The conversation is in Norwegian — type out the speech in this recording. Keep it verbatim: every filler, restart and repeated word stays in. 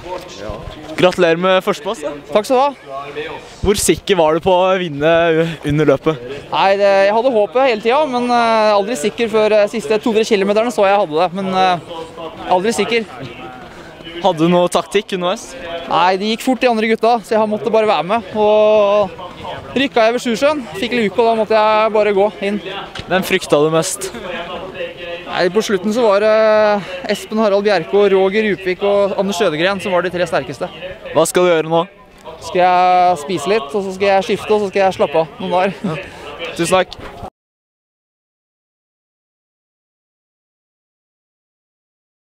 Gratulerer med førsteplass. Da. Takk skal du ha. Hvor sikker var du på å vinne under løpet? Nei, det, jeg hadde håpet hele tiden, men uh, aldri sikker før uh, siste to-tre kilometerne så jeg hadde det, men uh, aldri sikker. Hadde du noe taktikk underveis? Nei, de gikk fort de andre gutta, så jeg måtte bare være med. Og rykket jeg ved Sjusjøen, fikk luke, og da måtte jeg bare gå inn. Hvem frykta du mest? Nei, på slutten så var det Espen Harald Bjerko, Roger Rupvik og Anders Sødegren som var de tre sterkeste. Hva skal du gjøre nå? Skal jeg spise litt, og så skal jeg skifte, og så skal jeg slappe av noen dager. Tusen takk.